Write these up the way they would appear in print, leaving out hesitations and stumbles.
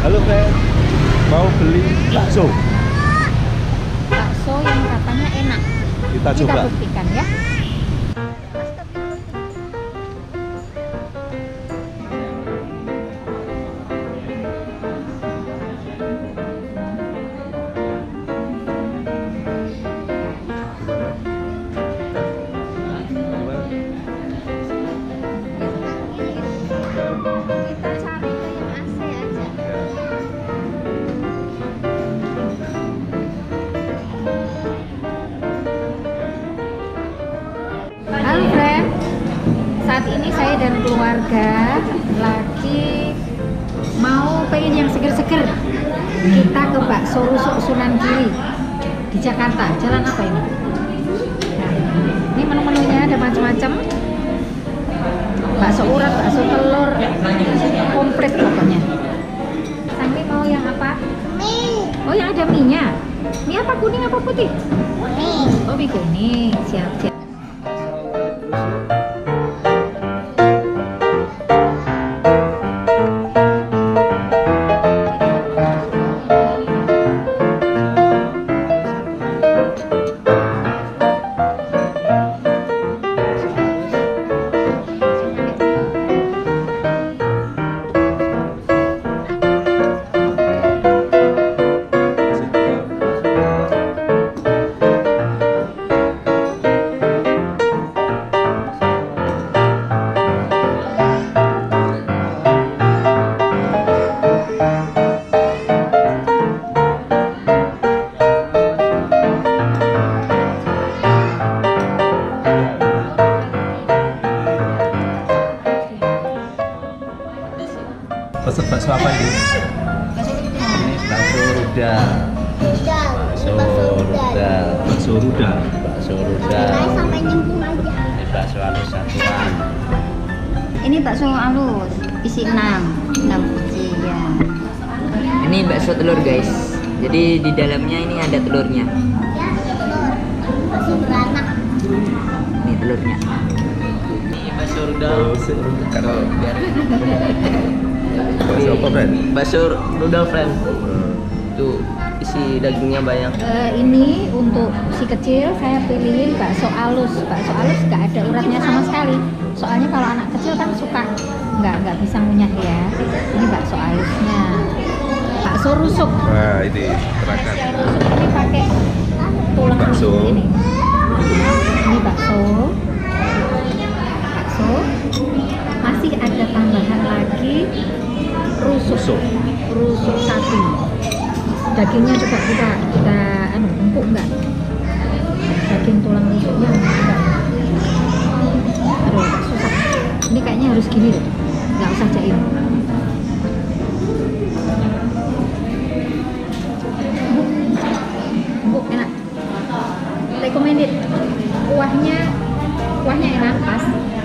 Halo Fred, mau beli bakso? Bakso yang katanya enak. Kita coba. Buktikan ya. Halo friend, saat ini saya dan keluarga lagi pengen yang seger-seger. Kita ke Bakso Rusuk Sunan Giri di Jakarta. Jalan apa ini? Nah, ini menu-menunya ada macam-macam. Bakso urat, bakso telur, komplit pokoknya. Sampai mau yang apa? Mie. Oh, yang ada mie-nya. Mie apa, kuning apa putih? Kuning. Oh, mie kuning. Siap-siap. Pesan bakso apa ini? Ini bakso rudal. Bakso rudal. Sampai nyembung aja. Ini bakso halus satuan. Ini bakso halus, isi 6 biji ya. Ini bakso telur guys. Jadi di dalamnya ini ada telurnya. Ya, telur. Bakso beranak. Ini telurnya. Ini bakso rudal. Kalau bakso apa, Fred? Bakso rudal friend. Tuh isi dagingnya banyak. Ini untuk si kecil saya pilihin bakso halus. Bakso halus nggak ada uratnya sama sekali. Soalnya kalau anak kecil kan suka nggak bisa ngunyah ya. Ini bakso halusnya. Bakso rusuk. Nah, ini terangkan. Rusuk ini pakai tulang Bakso. rusuk ini. Ini bakso. Masih ada tambahan lagi rusuk sapi. Dagingnya coba kita empuk enggak? Daging tulang rusuknya enggak? Aduh, susah. Ini kayaknya harus gini deh, nggak usah jaim. Empuk, enak. Recommended. Kuahnya enak, pas.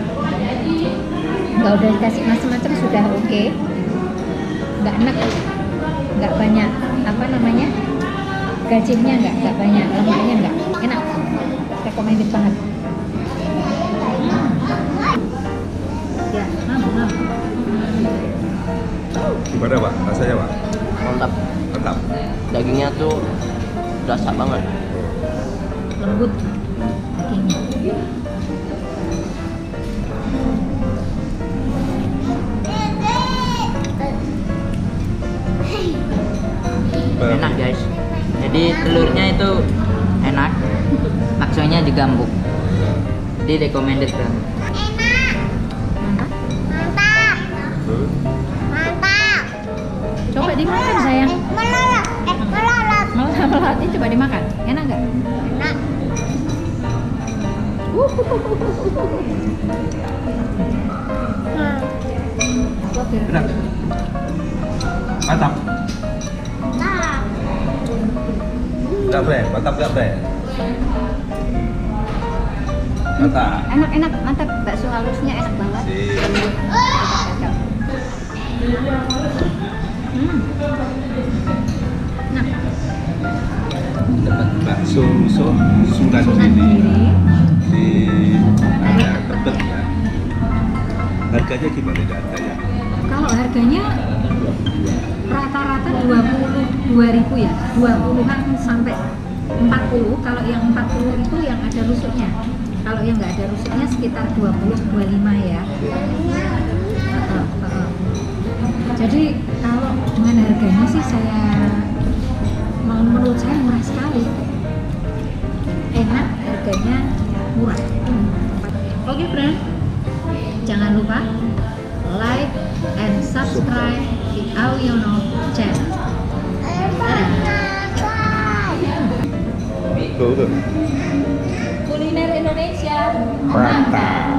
Nggak udah dikasih macam-macam sudah oke. Nggak enak, nggak banyak gajihnya, nggak banyak lemaknya, nggak enak. Recommended banget. Ya, Gimana, Pak? Rasanya, Pak? Mantap. Mantap. Dagingnya tuh rasa banget. lembut dagingnya. Enak guys. Jadi telurnya itu enak. Baksonya juga empuk. Jadi recommended banget. Mantap. Hmm? Mantap. Coba dimakan sayang. Melolot. Melolot. Melot ini coba dimakan. Enak nggak? Enak. Enak. Mantap. Mantap. Enggak, Fred? Mantap enggak, Fred? Mantap. Enak, mantap. Bakso halusnya enak banget. Sip. Nah, Dapat bakso rusuk Sunan Sunan Giri Giri. di area Tebet ya. Harganya gimana ini harganya? Kalau harganya rata-rata 22.000 ya, 20-an sampai 40. Kalau yang 40 itu yang ada rusuknya. Kalau yang nggak ada rusuknya sekitar 20-25 ya. Jadi kalau dengan harganya sih menurut saya murah sekali. Enak, harganya murah. Oke friend, jangan lupa like and subscribe di Awiono channel. Tuh. Kuliner Indonesia Mantap.